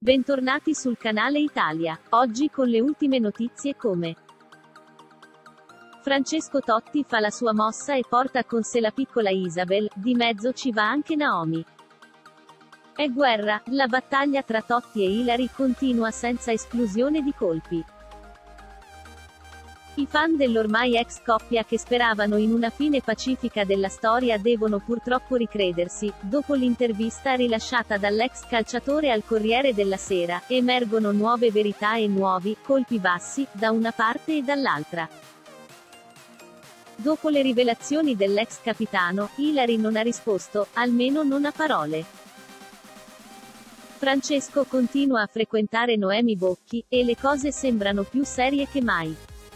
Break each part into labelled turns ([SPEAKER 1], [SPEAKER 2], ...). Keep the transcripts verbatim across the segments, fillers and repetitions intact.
[SPEAKER 1] Bentornati sul canale Italia. Oggi con le ultime notizie come Francesco Totti fa la sua mossa e porta con sé la piccola Isabel, di mezzo ci va anche Naomi. È guerra, la battaglia tra Totti e Ilary continua senza esclusione di colpi. I fan dell'ormai ex coppia che speravano in una fine pacifica della storia devono purtroppo ricredersi. Dopo l'intervista rilasciata dall'ex calciatore al Corriere della Sera, emergono nuove verità e nuovi colpi bassi, da una parte e dall'altra. Dopo le rivelazioni dell'ex capitano, Ilary non ha risposto, almeno non a parole. Francesco continua a frequentare Noemi Bocchi, e le cose sembrano più serie che mai.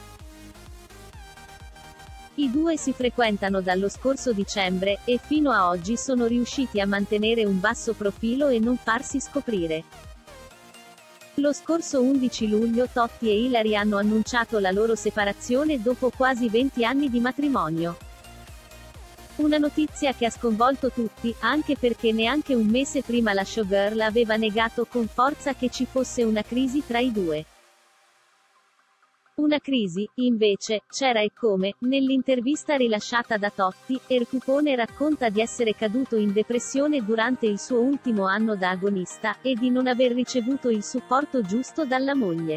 [SPEAKER 1] I due si frequentano dallo scorso dicembre, e fino a oggi sono riusciti a mantenere un basso profilo e non farsi scoprire. Lo scorso undici luglio Totti e Ilary hanno annunciato la loro separazione dopo quasi venti anni di matrimonio. Una notizia che ha sconvolto tutti, anche perché neanche un mese prima la showgirl aveva negato con forza che ci fosse una crisi tra i due. Una crisi, invece, c'era e come. Nell'intervista rilasciata da Totti, il Cupone racconta di essere caduto in depressione durante il suo ultimo anno da agonista, e di non aver ricevuto il supporto giusto dalla moglie.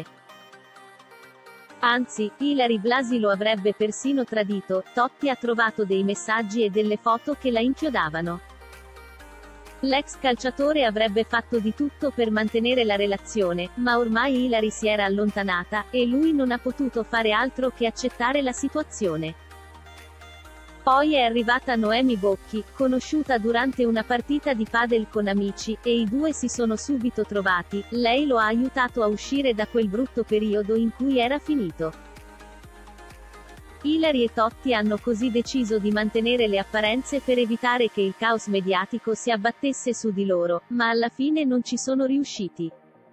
[SPEAKER 1] Anzi, Ilary Blasi lo avrebbe persino tradito. Totti ha trovato dei messaggi e delle foto che la inchiodavano. L'ex calciatore avrebbe fatto di tutto per mantenere la relazione, ma ormai Ilary si era allontanata, e lui non ha potuto fare altro che accettare la situazione. Poi è arrivata Noemi Bocchi, conosciuta durante una partita di padel con amici, e i due si sono subito trovati. Lei lo ha aiutato a uscire da quel brutto periodo in cui era finito. Ilary e Totti hanno così deciso di mantenere le apparenze per evitare che il caos mediatico si abbattesse su di loro, ma alla fine non ci sono riusciti.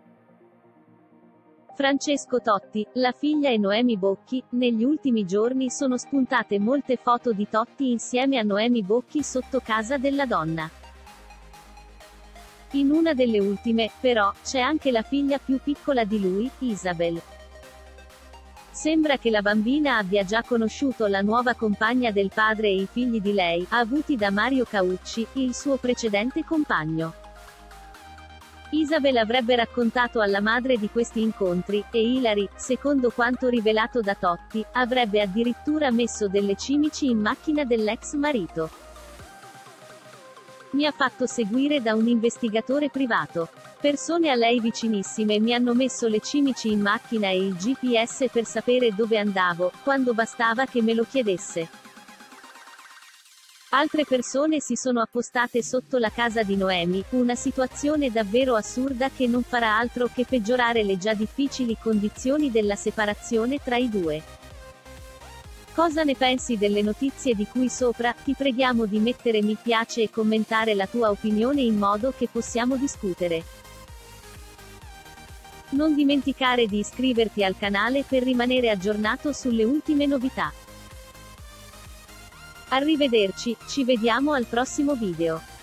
[SPEAKER 1] Francesco Totti, la figlia e Noemi Bocchi. Negli ultimi giorni sono spuntate molte foto di Totti insieme a Noemi Bocchi sotto casa della donna. In una delle ultime, però, c'è anche la figlia più piccola di lui, Isabel. Sembra che la bambina abbia già conosciuto la nuova compagna del padre e i figli di lei, avuti da Mario Caucci, il suo precedente compagno. Isabel avrebbe raccontato alla madre di questi incontri, e Ilary, secondo quanto rivelato da Totti, avrebbe addirittura messo delle cimici in macchina dell'ex marito. Mi ha fatto seguire da un investigatore privato. Persone a lei vicinissime mi hanno messo le cimici in macchina e il G P S per sapere dove andavo, quando bastava che me lo chiedesse. Altre persone si sono appostate sotto la casa di Noemi, una situazione davvero assurda che non farà altro che peggiorare le già difficili condizioni della separazione tra i due. Cosa ne pensi delle notizie di cui sopra? Ti preghiamo di mettere mi piace e commentare la tua opinione in modo che possiamo discutere. Non dimenticare di iscriverti al canale per rimanere aggiornato sulle ultime novità. Arrivederci, ci vediamo al prossimo video.